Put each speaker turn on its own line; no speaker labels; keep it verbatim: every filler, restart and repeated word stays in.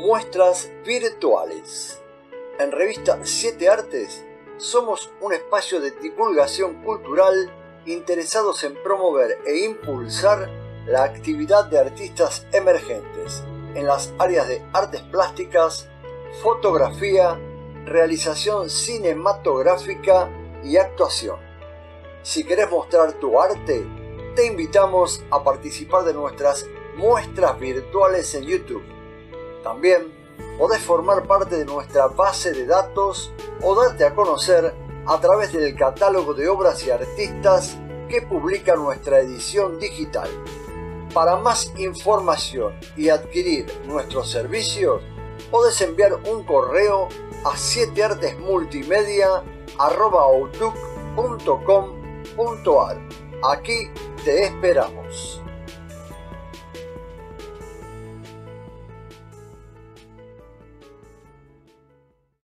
Muestras virtuales. En Revista siete Artes somos un espacio de divulgación cultural interesados en promover e impulsar la actividad de artistas emergentes en las áreas de artes plásticas, fotografía, realización cinematográfica y actuación. Si querés mostrar tu arte, te invitamos a participar de nuestras muestras virtuales en YouTube. También podés formar parte de nuestra base de datos o darte a conocer a través del catálogo de obras y artistas que publica nuestra edición digital. Para más información y adquirir nuestros servicios, podés enviar un correo a siete artes multimedia arroba outlook punto com punto ar. Aquí te esperamos.